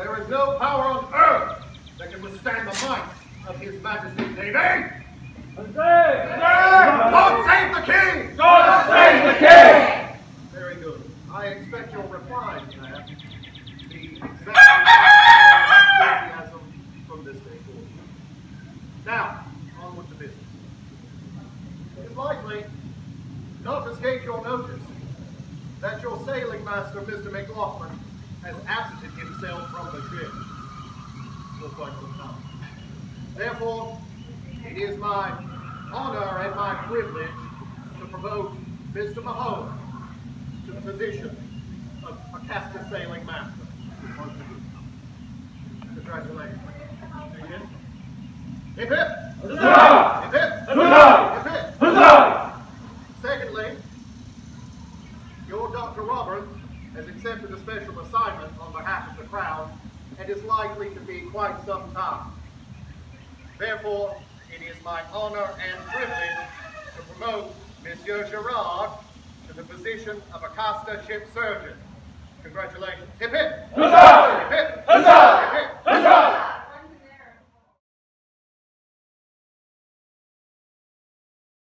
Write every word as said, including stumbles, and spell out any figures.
there is no power on earth that can withstand the might of His Majesty's Navy. God save the King! God save the King! Very good. I expect your reply to that to be exactly enthusiasm from this day forward. Now, onward to business. It is likely not to escape your notice that your sailing master, Mister McLaughlin, has absented himself from the ship for quite some time. Therefore, it is my honor and my privilege to promote Mister Mahone to the position of Acasta sailing master. Congratulations. Hip hip! Huzzah! Hip hip! Huzzah! Hip hip! Huzzah! Secondly, your Doctor Roberts has accepted a special assignment on behalf of the Crown and is likely to be quite some time. Therefore, it is my honor and privilege to promote Monsieur Gerard to the position of Acasta ship surgeon. Congratulations. Hip hip! Huzzah! Hip hip! Huzzah! Hip hip!